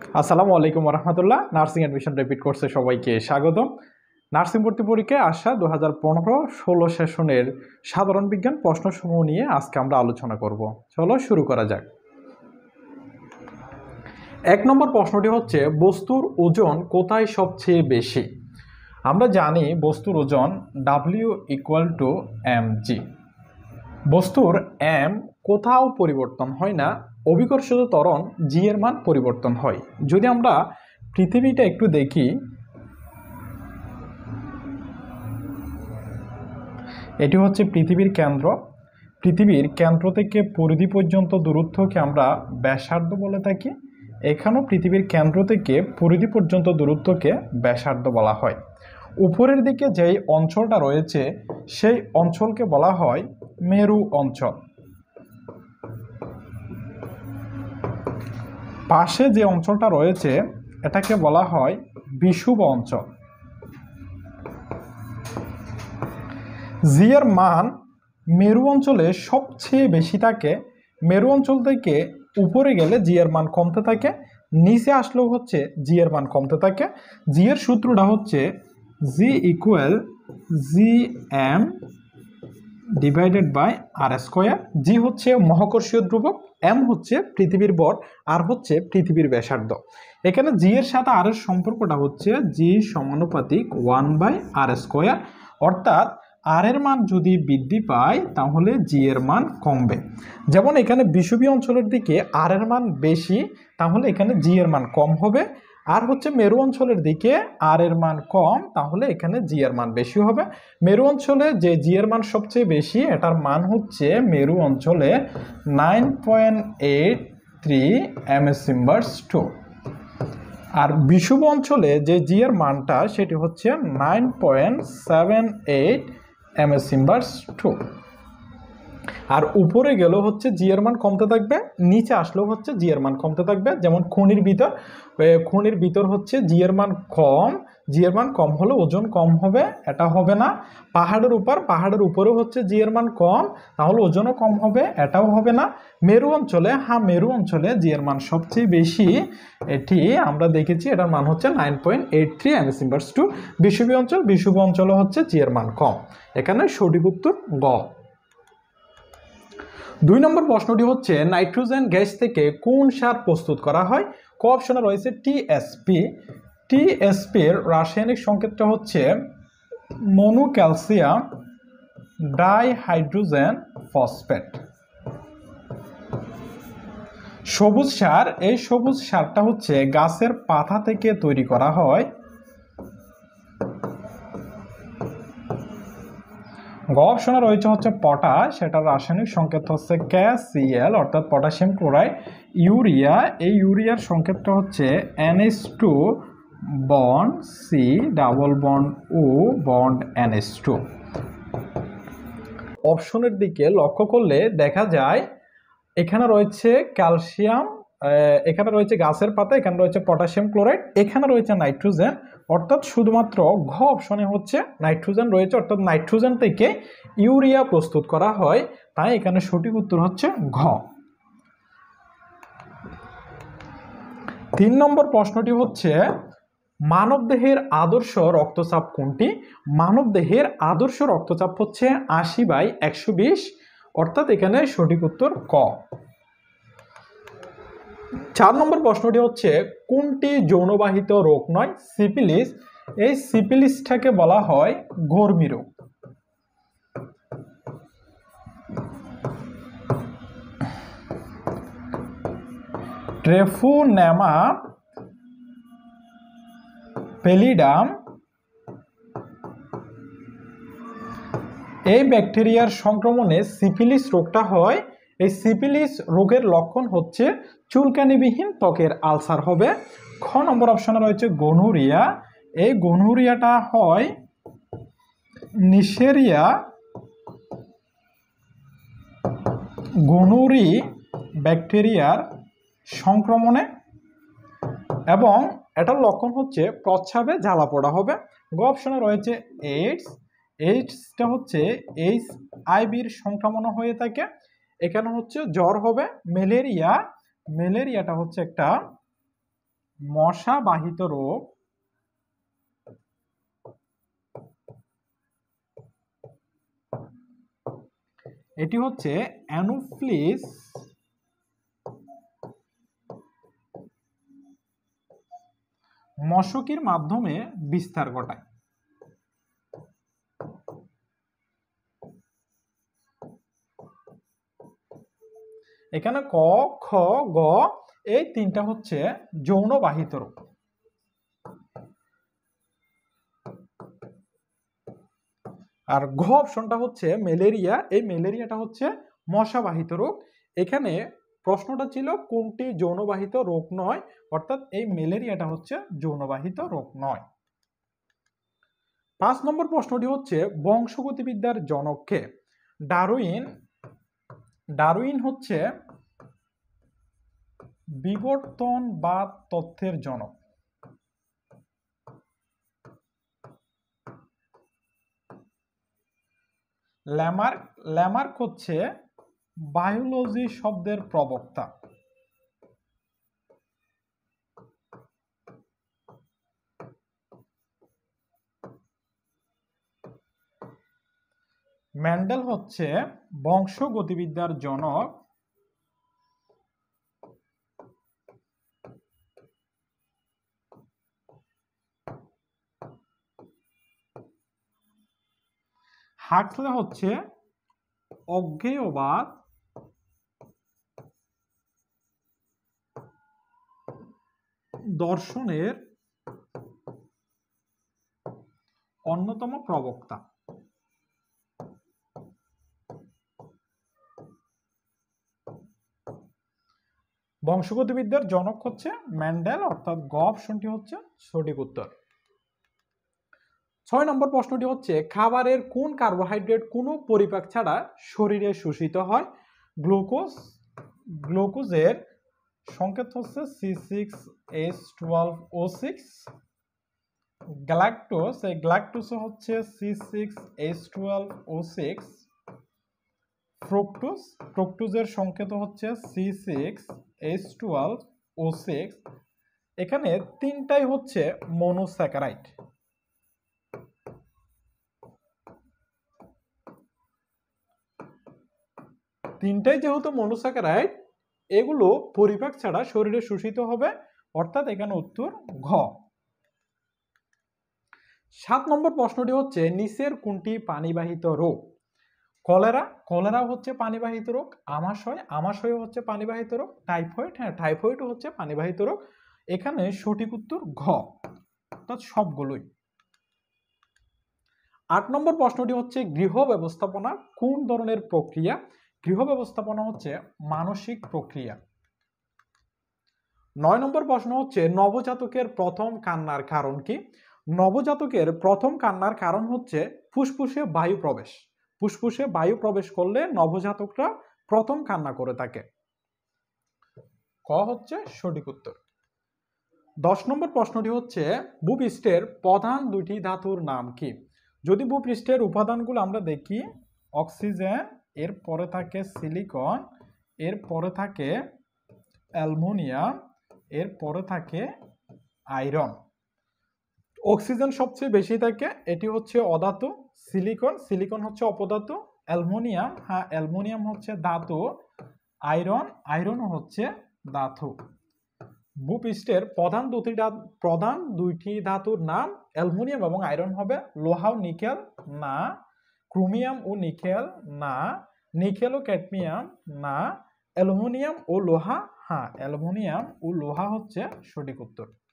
আসসালামু আলাইকুম রহমতুল্লাহ। Nursing admission repeat কোর্সে সবাইকে স্বাগতম। নার্সিং ভর্তি পরীক্ষায় আসা 2015-16 সেশনের সাধারণ বিজ্ঞান প্রশ্নসমূহ নিয়ে আজকে আমরা আলোচনা করব। চলো শুরু করা যাক। 1 নম্বর প্রশ্নটি হচ্ছে, বস্তুর ওজন কোথায় সবচেয়ে বেশি? আমরা জানি বস্তুর ওজন W=mg। বস্তুর m কোথাও পরিবর্তন হয় না, অভিকর্ষজ ত্বরণ g এর মান পরিবর্তন হয়। যদি আমরা পৃথিবীটা একটু দেখি, এটি হচ্ছে পৃথিবীর কেন্দ্র। পৃথিবীর কেন্দ্র থেকে পরিধি পর্যন্ত দূরত্বকে আমরা ব্যাসার্ধ বলে থাকি। এখানেও পৃথিবীর কেন্দ্র থেকে পরিধি পর্যন্ত দূরত্বকে ব্যাসার্ধ বলা হয়। উপরের দিকে যেই অঞ্চলটা রয়েছে সেই অঞ্চলকে বলা হয় মেরু অঞ্চল। পাশে যে অঞ্চলটা রয়েছে এটাকে বলা হয় বিষুব অঞ্চল। জি এর মান মেরু অঞ্চলে সবচেয়ে বেশি থাকে। মেরু অঞ্চল থেকে উপরে গেলে জি এর মান কমতে থাকে, নিচে আসলেও হচ্ছে জি এর মান কমতে থাকে। জি এর সূত্রটা হচ্ছে G=gm ডিভাইডেড বাই r²। জি হচ্ছে মহাকর্ষীয় ধ্রুবক, এম হচ্ছে পৃথিবীর ভর, আর হচ্ছে পৃথিবীর ব্যাসার্ধ। এখানে জি এর সাথে আর এর সম্পর্কটা হচ্ছে জি সমানুপাতিক 1/r²। অর্থাৎ আর এর মান যদি বৃদ্ধি পায় তাহলে জি এর মান কমবে। যেমন এখানে বিষুবীয় অঞ্চলের দিকে আর এর মান বেশি, তাহলে এখানে জি এর মান কম হবে। আর হচ্ছে মেরু অঞ্চলের দিকে আর এর মান কম, তাহলে এখানে জি এর মান বেশি হবে। মেরু অঞ্চলে যে জি এর মান সবচেয়ে বেশি, এটার মান হচ্ছে মেরু অঞ্চলে 9.83 ms²। আর বিষুব অঞ্চলে যে জি এর মানটা সেটি হচ্ছে 9.78 ms²। আর উপরে গেলেও হচ্ছে জি এর মান কমতে থাকবে, নিচে আসলেও হচ্ছে জি এর মান কমতে থাকবে। যেমন খনির ভিতর হচ্ছে জি এর মান কম, জি এর মান কম হলে ওজন কম হবে, এটা হবে না। পাহাড়ের উপরেও হচ্ছে জি এর মান কম, তাহলে ওজনও কম হবে, এটাও হবে না। মেরু অঞ্চলে জি এর মান সবচেয়ে বেশি, এটি আমরা দেখেছি, এটার মান হচ্ছে 9.83 ms²। বিষুব অঞ্চলে হচ্ছে জি এর মান কম। এখানে সঠিক উত্তর গ। 2 নম্বর প্রশ্নটি হচ্ছে, নাইট্রোজেন গ্যাস থেকে কোন সার প্রস্তুত করা হয়? ক অপশনে রয়েছে টিএসপি। টিএসপির রাসায়নিক সংকেতটা হচ্ছে মনোক্যালসিয়াম ডাইহাইড্রোজেন ফসফেট। সবুজ সার, এই সবুজ সারটা হচ্ছে গাছের পাতা থেকে তৈরি করা হয়। গ অপশনে রয়েছে হচ্ছে পটাশ, সেটার রাসায়নিক সংকেত হচ্ছে KCl অর্থাৎ পটাশিয়াম ক্লোরাইড। ইউরিয়া, এই ইউরিয়ার সংকেতটা হচ্ছে NH2 bond C double bond O bond NH2। অপশনের দিকে লক্ষ্য করলে দেখা যায় এখানে রয়েছে ক্যালসিয়াম, এখানে রয়েছে গাছের পাতা, এখানে রয়েছে পটাশিয়াম ক্লোরাইড, এখানে রয়েছে নাইট্রোজেন। অর্থাৎ শুধুমাত্র ঘ অপশনে হচ্ছে নাইট্রোজেন রয়েছে, অর্থাৎ নাইট্রোজেন থেকে ইউরিয়া প্রস্তুত করা হয়, তাই এখানে সঠিক উত্তর হচ্ছে ঘ। 3 নম্বর প্রশ্নটি হচ্ছে, মানবদেহের আদর্শ রক্তচাপ কোনটি? মানবদেহের আদর্শ রক্তচাপ হচ্ছে 80/120, অর্থাৎ এখানে সঠিক উত্তর ক। 4 নম্বর প্রশ্নটি হচ্ছে, কোনটি যৌনবাহিত রোগ নয়? সিফিলিস, এই সিফিলিসটাকে বলা হয় ঘর্মি রোগ। ট্রেফোনেমা পেলিডাম, এই ব্যাকটেরিয়ার সংক্রমণে সিফিলিস রোগটা হয়। এই সিফিলিস রোগের লক্ষণ হচ্ছে চুলকানিবিহীন ত্বকের আলসার হবে। খ নম্বর অপশনে রয়েছে গনোরিয়া, এই গনোরিয়াটা হয় নিশেরিয়া গনোরি ব্যাকটেরিয়ার সংক্রমণে, এবং এটার লক্ষণ হচ্ছে প্রস্রাবে জ্বালা পোড়া হবে। গ অপশনে রয়েছে এইডস, এইডসটা হচ্ছে HIV সংক্রমণ হয়ে থাকে। এখানে হচ্ছে জ্বর হবে। ম্যালেরিয়া, ম্যালেরিয়াটা হচ্ছে একটা মশাবাহিত রোগ এটি হচ্ছে অ্যানোফিলিস মশকির মাধ্যমে বিস্তার ঘটায়। এখানে ক, খ, গ এই তিনটা হচ্ছে যৌনবাহিত রোগ। আর ঘ অপশনটা হচ্ছে ম্যালেরিয়া, এই ম্যালেরিয়াটা হচ্ছে মশাবাহিত রোগ। এখানে প্রশ্নটা ছিল কোনটি যৌনবাহিত রোগ নয়, অর্থাৎ এই ম্যালেরিয়াটা হচ্ছে যৌনবাহিত রোগ নয়। 5 নম্বর প্রশ্নটি হচ্ছে বংশগতিবিদ্যার জনক কে? ডারউইন। ডারউইন হচ্ছে বিবর্তনবাদ তত্ত্বের জনক। ল্যামার্ক হচ্ছে বায়োলজি শব্দের প্রবক্তা। মেন্ডেল হচ্ছে বংশগতিবিদ্যার জনক। হাক্সলে হচ্ছে অজ্ঞেয়বাদ দর্শনের অন্যতম প্রবক্তা। বংশগতিবিদ্যার জনক হচ্ছে মেন্ডেল, অর্থাৎ গ অপশনটি হচ্ছে সঠিক উত্তর। 6 নম্বর প্রশ্নটি হচ্ছে খাবারের কোন কার্বোহাইড্রেট কোনো পরিপাক ছাড়া শরীরে শোষিত হয়? গ্লুকোজের সংকেত হচ্ছে C6H12O6। গ্ল্যাকটোজ হচ্ছে C6H12O6। ফ্রুক্টোজের সংকেত হচ্ছে C6H12O6। এখানে তিনটাই হচ্ছে মনোস্যাকারাইড। তিনটাই যেহেতু মনোস্যাকারাইড, এগুলো পরিপাক ছাড়া শরীরে শোষিত হবে, অর্থাৎ এখানে উত্তর ঘ। 7 নম্বর প্রশ্নটি হচ্ছে নিচের কোনটি পানিবাহিত রোগ? কলেরা হচ্ছে পানিবাহিত রোগ। আমাশয় হচ্ছে পানিবাহিত রোগ। টাইফয়েড হচ্ছে পানিবাহিত রোগ। এখানে সঠিক উত্তর ঘ, অর্থাৎ সবগুলোই। 8 নম্বর প্রশ্নটি হচ্ছে গৃহ ব্যবস্থাপনা কোন ধরনের প্রক্রিয়া? গৃহ ব্যবস্থাপনা হচ্ছে মানসিক প্রক্রিয়া। 9 নম্বর প্রশ্ন হচ্ছে নবজাতকের প্রথম কান্নার কারণ কি? নবজাতকের প্রথম কান্নার কারণ হচ্ছে ফুসফুসে বায়ু প্রবেশ। ফুসফুসে বায়ু প্রবেশ করলে নবজাতকরা প্রথম কান্না করে থাকে। ক হচ্ছে সঠিক উত্তর। 10 নম্বর প্রশ্নটি হচ্ছে ভূপৃষ্ঠের প্রধান দুটি ধাতুর নাম কি? যদি ভূপৃষ্ঠের উপাদানগুলো আমরা দেখি, অক্সিজেন, এর পরে থাকে সিলিকন, এর পরে থাকে অ্যালুমিনিয়াম, এর পরে থাকে আয়রন। অক্সিজেন সবচেয়ে বেশি থাকে, এটি হচ্ছে অধাতু। সিলিকন হচ্ছে অপধাতু। অ্যালুমিনিয়াম হচ্ছে ধাতু। আয়রন হচ্ছে ধাতু। ভূপৃষ্ঠের প্রধান দুইটি ধাতুর নাম অ্যালুমিনিয়াম এবং আয়রন হবে। লোহা ও নিকেল না। ক্রোমিয়াম ও নিকেল না। নিকেল ও ক্যাডমিয়াম না। অ্যালুমিনিয়াম ও লোহা, অ্যালুমিনিয়াম ও লোহা হচ্ছে সঠিক উত্তর।